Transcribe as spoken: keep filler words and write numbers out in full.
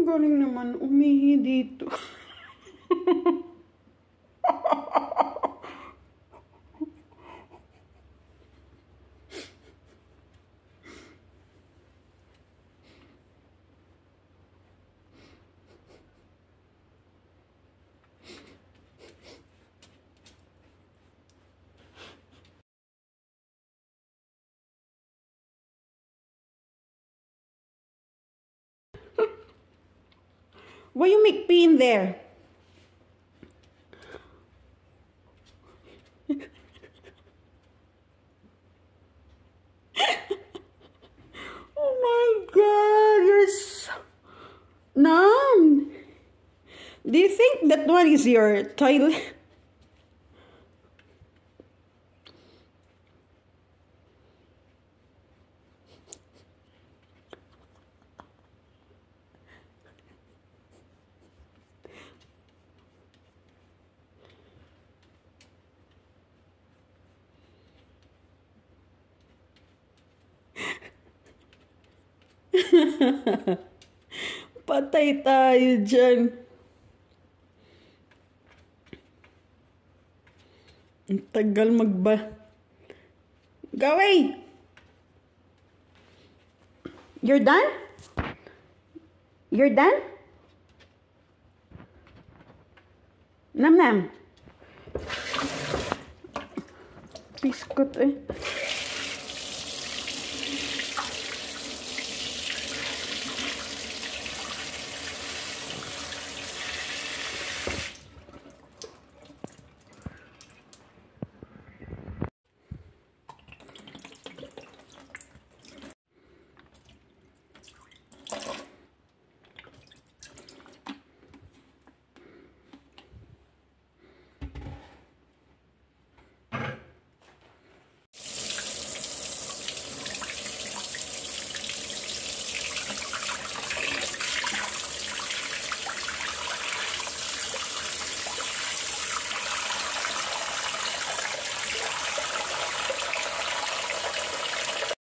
galing naman umihi dito. Why you make pee in there? Oh my God, you're so numb. Do you think that one is your toilet? Patay tayo dyan. Ang tagal magba. Go away! You're done? You're done? Nam nam. Biskot eh.